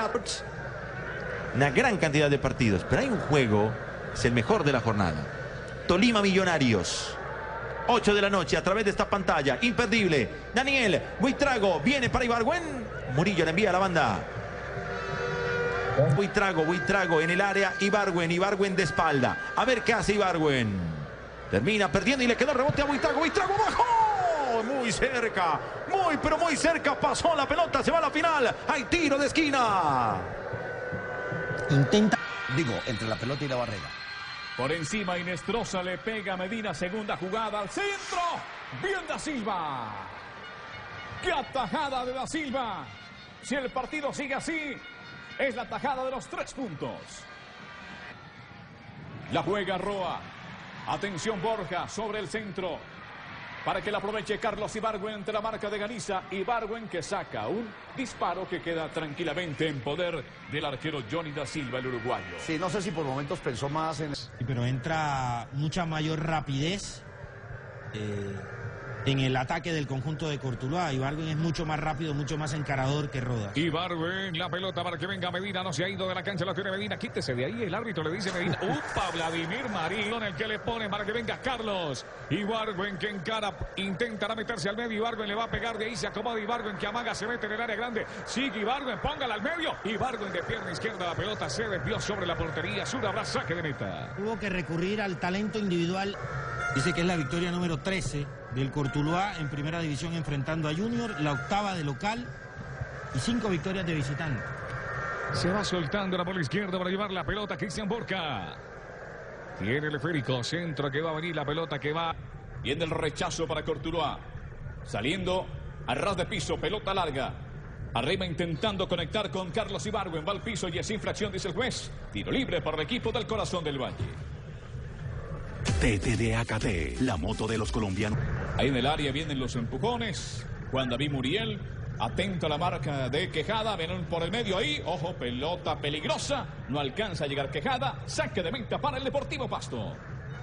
S14: Una gran cantidad de partidos, pero hay un juego, es el mejor de la jornada. Tolima Millonarios. 8 de la noche a través de esta pantalla. Imperdible. Daniel Buitrago viene para Ibargüen. Murillo le envía a la banda. Buitrago en el área. Ibargüen de espalda. A ver qué hace Ibargüen. Termina perdiendo y le quedó el rebote a Buitrago. Buitrago bajó. Muy cerca. Pero muy cerca. Pasó la pelota. Se va a la final. Hay tiro de esquina.
S7: Intenta.
S20: Entre la pelota y la barrera.
S1: Por encima Inestrosa le pega a Medina. Segunda jugada al centro. Bien Da Silva. ¡Qué atajada de Da Silva! Si el partido sigue así, es la tajada de los 3 puntos. La juega Roa. Atención Borja sobre el centro. Para que la aproveche Carlos Ibargüen entre la marca de Ganiza. Ibargüen que saca un disparo que queda tranquilamente en poder del arquero Johnny Da Silva, el uruguayo.
S22: Sí, no sé si por momentos pensó más en...
S7: Pero entra mucha mayor rapidez. en el ataque del conjunto de Cortuluá. Ibargüen es mucho más rápido, mucho más encarador que Rodas.
S6: Ibargüen, la pelota para que venga Medina, no se ha ido de la cancha, la tiene Medina, quítese de ahí, el árbitro le dice Medina, upa, Vladimir Marín, con el que le pone para que venga Carlos. Ibargüen que encara, intentará meterse al medio, Ibargüen le va a pegar, de ahí se acomoda Ibargüen que amaga, se mete en el área grande, sigue Ibargüen, póngala al medio, Ibargüen de pierna izquierda, la pelota se desvió sobre la portería, Sur habrá saque de meta.
S7: Hubo que recurrir al talento individual. Dice que es la victoria número 13 del Cortuluá en primera división enfrentando a Junior, la octava de local y 5 victorias de visitante.
S6: Se va soltando la por la izquierda para llevar la pelota Cristian Borja. Tiene el esférico, centro que va a venir, la pelota que va.
S9: Viene el rechazo para Cortuluá. Saliendo a ras de piso, pelota larga. Arriba intentando conectar con Carlos Ibargüen, va al piso y es infracción, dice el juez. Tiro libre para el equipo del Corazón del Valle.
S10: TTDAKT, la moto de los colombianos.
S9: Ahí en el área vienen los empujones. Juan David Muriel, atento a la marca de Quejada, vienen por el medio ahí. Ojo, pelota peligrosa. No alcanza a llegar Quejada. Saque de meta para el Deportivo Pasto.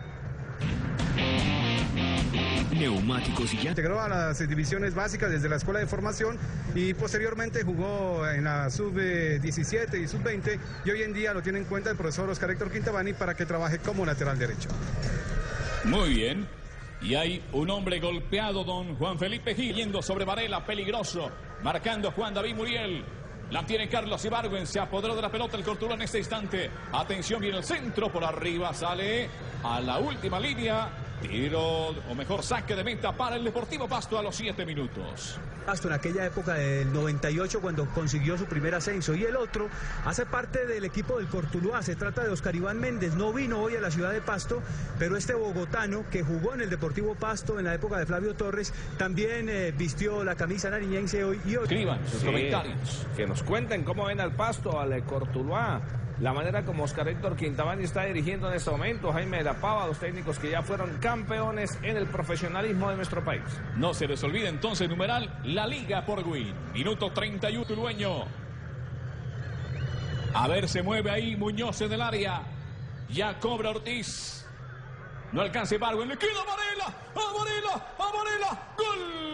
S10: Neumáticos y ya.
S22: Integró a las divisiones básicas desde la escuela de formación y posteriormente jugó en la sub-17 y sub-20 y hoy en día lo tiene en cuenta el profesor Oscar Héctor Quintabani para que trabaje como lateral derecho.
S9: Muy bien. Y hay un hombre golpeado, don Juan Felipe Gil, yendo sobre Varela, peligroso, marcando Juan David Muriel. La tiene Carlos Ibargüen, se apoderó de la pelota el Cortuluá en este instante. Atención, viene el centro, por arriba sale a la última línea. Tiro, o mejor saque de meta para el Deportivo Pasto a los 7 minutos.
S23: Pasto en aquella época del 98 cuando consiguió su primer ascenso, y el otro hace parte del equipo del Cortuluá. Se trata de Oscar Iván Méndez, no vino hoy a la ciudad de Pasto, pero este bogotano que jugó en el Deportivo Pasto en la época de Flavio Torres también vistió la camisa nariñense hoy y hoy.
S9: Escriban sus comentarios,
S16: que nos cuenten cómo ven al Pasto, al Cortuluá, la manera como Oscar Héctor Quintabani está dirigiendo en este momento, Jaime de la Pava, los técnicos que ya fueron campeones en el profesionalismo de nuestro país.
S9: No se les olvide entonces, numeral, la Liga por Win. Minuto 31, tulueño. A ver, se mueve ahí Muñoz en el área. Ya cobra Ortiz. No alcanza Ibargüen, le queda a Varela. ¡Gol!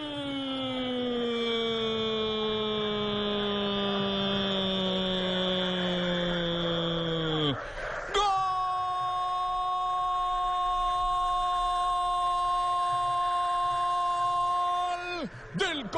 S9: Del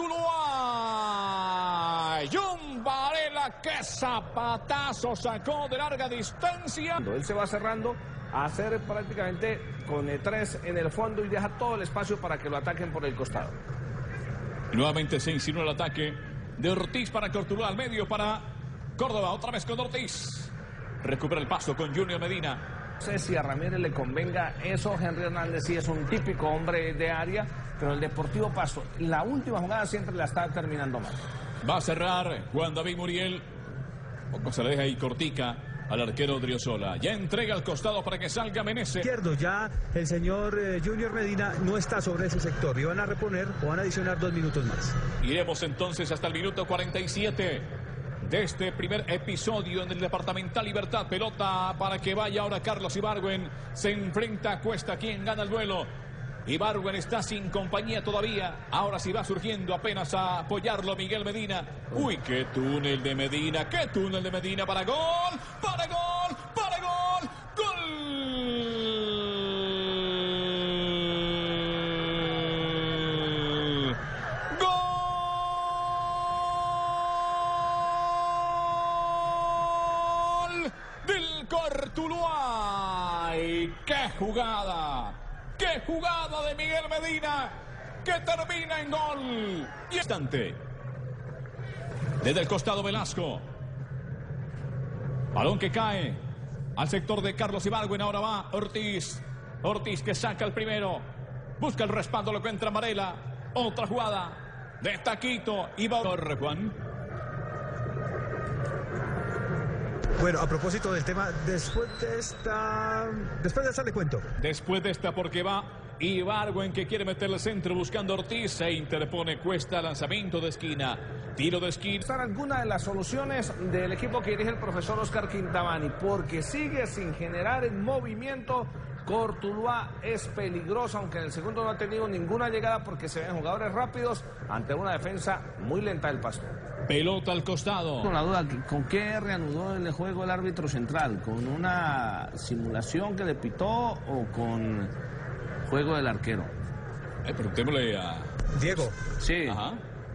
S9: Cortuluá, John Varela, que zapatazo sacó de larga distancia.
S16: Él se va cerrando a hacer prácticamente con 3 en el fondo y deja todo el espacio para que lo ataquen por el costado.
S9: Nuevamente se insinúa el ataque de Ortiz para Cortuluá, al medio para Córdoba, otra vez con Ortiz. Recupera el paso con Junior Medina.
S16: No sé si a Ramírez le convenga eso. Henry Hernández sí es un típico hombre de área, pero el Deportivo Pasto, la última jugada siempre la está terminando mal.
S9: Va a cerrar Juan David Muriel. Poco se le deja ahí cortica al arquero Driosola. Ya entrega al costado para que salga Menezes.
S23: Izquierdo, ya el señor Junior Medina no está sobre ese sector. Y van a reponer o van a adicionar 2 minutos más.
S9: Iremos entonces hasta el minuto 47 de este primer episodio en el Departamental Libertad. Pelota para que vaya ahora Carlos Ibargüen. Se enfrenta a Cuesta, quien gana el duelo. Ibargüen está sin compañía todavía. Ahora sí va surgiendo apenas a apoyarlo Miguel Medina. Uy, qué túnel de Medina. Qué túnel de Medina para gol. Para gol. Para gol. Gol. Gol del Cortuluá. Y qué jugada. ¡Qué jugada de Miguel Medina! ¡Que termina en gol! Y instante. Desde el costado Velasco. Balón que cae al sector de Carlos Ibargüen. Ahora va Ortiz. Ortiz que saca el primero. Busca el respaldo, lo encuentra Varela. Otra jugada de taquito. Y va Juan.
S23: Bueno, a propósito del tema, después de esta le cuento.
S9: Después de esta, porque va Ibargüen que quiere meterle el centro buscando a Ortiz. Se interpone Cuesta, lanzamiento de esquina, tiro de esquina.
S16: Están algunas de las soluciones del equipo que dirige el profesor Oscar Quintabani, porque sigue sin generar el movimiento Cortuluá es peligroso, aunque en el segundo no ha tenido ninguna llegada porque se ven jugadores rápidos ante una defensa muy lenta del Pasto.
S9: Pelota al costado.
S16: Con la duda, ¿con qué reanudó el juego el árbitro central? ¿Con una simulación que le pitó o con juego del arquero?
S9: Preguntémosle a
S23: Diego.
S16: Sí.
S9: Ajá.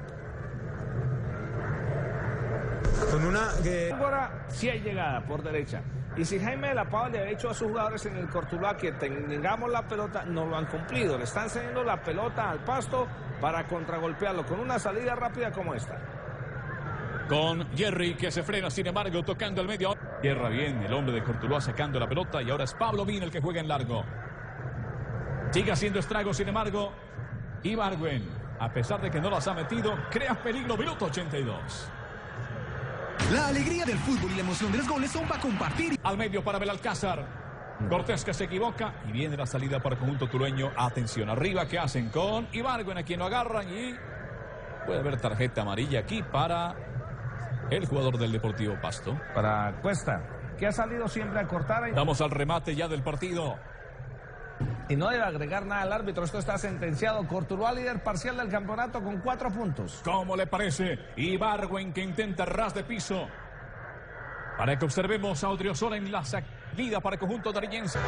S23: Con una...
S16: Ahora sí hay llegada por derecha. Y si Jaime de la Pava le ha dicho a sus jugadores en el Cortuluá que tengamos la pelota, no lo han cumplido. Le están cediendo la pelota al Pasto para contragolpearlo con una salida rápida como esta.
S9: Con Jerry que se frena, sin embargo, tocando el medio. Cierra bien el hombre de Cortuluá sacando la pelota y ahora es Pablo Mina el que juega en largo. Sigue haciendo estragos, sin embargo, Ibargüen, a pesar de que no las ha metido, crea peligro. Minuto 82.
S17: La alegría del fútbol y la emoción de los goles son para compartir.
S9: Al medio para Belalcázar. Cortés que se equivoca y viene la salida para el conjunto tureño. Atención arriba, ¿qué hacen con Ibargüen? A quien lo agarran y puede haber tarjeta amarilla aquí para el jugador del Deportivo Pasto.
S16: Para Cuesta, que ha salido siempre a cortar.
S9: Vamos al remate ya del partido.
S16: Y no debe agregar nada al árbitro, esto está sentenciado. Cortuluá líder parcial del campeonato con 4 puntos.
S9: ¿Cómo le parece? Ibargüen que intenta ras de piso. Para que observemos a Odriozola en la salida para el conjunto tarillense.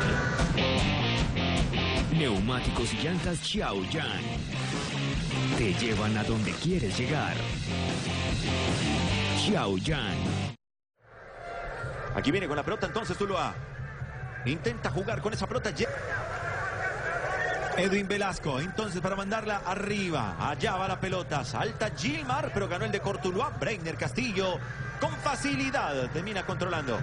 S5: Neumáticos y llantas Xiaoyan te llevan a donde quieres llegar. Xiaoyan.
S14: Aquí viene con la pelota entonces Tuluá. Intenta jugar con esa pelota. Edwin Velasco, entonces para mandarla arriba. Allá va la pelota. Salta Gilmar, pero ganó el de Cortuluá. Breiner Castillo con facilidad termina controlando.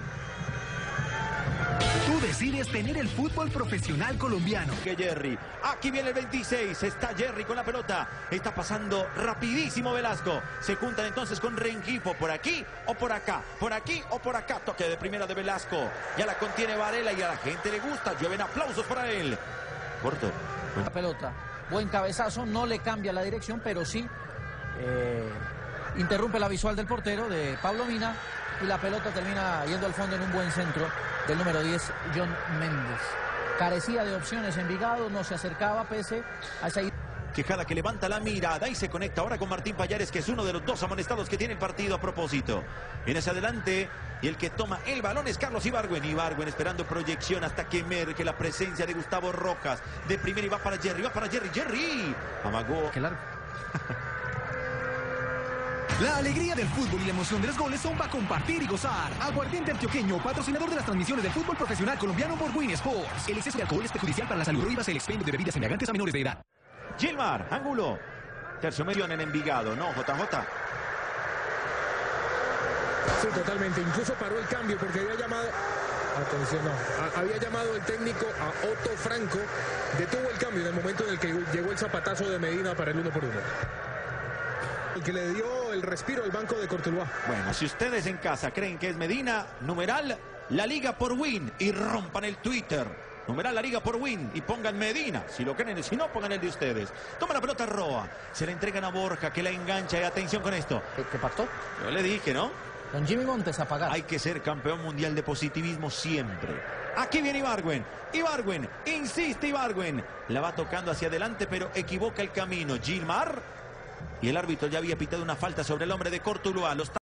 S17: Tú decides tener el fútbol profesional colombiano.
S14: Que Jerry. Aquí viene el 26. Está Jerry con la pelota. Está pasando rapidísimo Velasco. Se juntan entonces con Rengifo. Por aquí o por acá. Por aquí o por acá. Toque de primera de Velasco. Ya la contiene Varela y a la gente le gusta. Llueven aplausos para él. Corto.
S4: La pelota. Buen cabezazo. No le cambia la dirección, pero sí interrumpe la visual del portero de Pablo Mina. Y la pelota termina yendo al fondo en un buen centro del número 10, John Méndez. Carecía de opciones Envigado, no se acercaba pese a esa...
S14: Quijada que levanta la mirada y se conecta ahora con Martín Payares, que es uno de los 2 amonestados que tiene el partido a propósito. Viene hacia adelante y el que toma el balón es Carlos Ibargüen. Ibargüen esperando proyección hasta que emerge la presencia de Gustavo Rojas. De primera y va para Jerry, Jerry. Amagó.
S17: Qué largo. La alegría del fútbol y la emoción de los goles son para compartir y gozar. Aguardiente Antioqueño, patrocinador de las transmisiones del fútbol profesional colombiano por Win Sports. El exceso de alcohol es perjudicial para la salud. Prohíbas el expendio de bebidas embriagantes a menores de edad.
S14: Gilmar, ángulo. Tercio medio en Envigado, ¿no? JJ.
S8: Sí, totalmente. Incluso paró el cambio porque había llamado... Atención, no. Había llamado el técnico a Otto Franco. Detuvo el cambio en el momento en el que llegó el zapatazo de Medina para el 1-1. El que le dio el respiro al banco de Cortuluá.
S14: Bueno, si ustedes en casa creen que es Medina, numeral La Liga por Win y rompan el Twitter. Numeral La Liga por Win y pongan Medina. Si lo creen, si no, pongan el de ustedes. Toma la pelota Roa. Se la entregan a Borja, que la engancha. Y atención con esto.
S4: ¿Qué pactó?
S14: Yo le dije, ¿no?
S4: Don Jimmy Montes a pagar.
S14: Hay que ser campeón mundial de positivismo siempre. Aquí viene Ibargüen. Ibargüen, insiste Ibargüen. La va tocando hacia adelante, pero equivoca el camino. Gilmar. Y el árbitro ya había pitado una falta sobre el hombre de Cortuluá. Lo está